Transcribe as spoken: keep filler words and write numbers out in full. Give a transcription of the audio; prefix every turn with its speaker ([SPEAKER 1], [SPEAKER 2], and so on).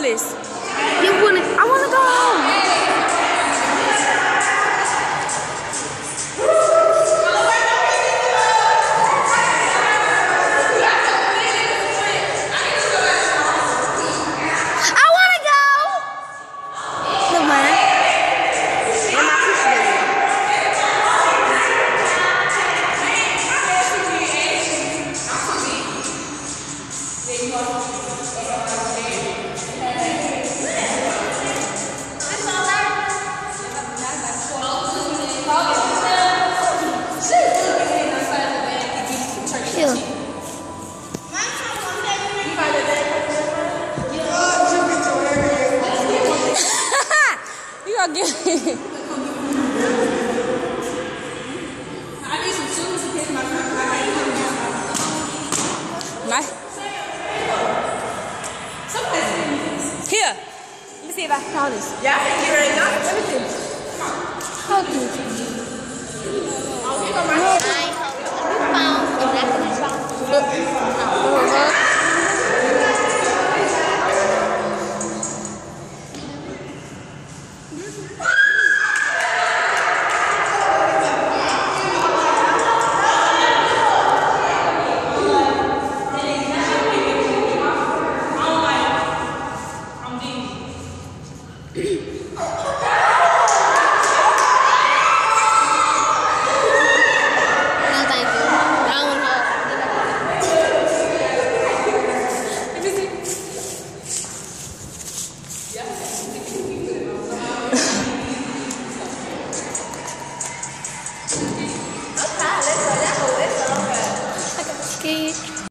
[SPEAKER 1] this. You wanna? I wanna go home. You gonna get it. I need some shoes to get my nice. Here. Let me see if I can call this. Yeah, I can get ready now. Let me see. Come on. How do you? Oh, you go right here.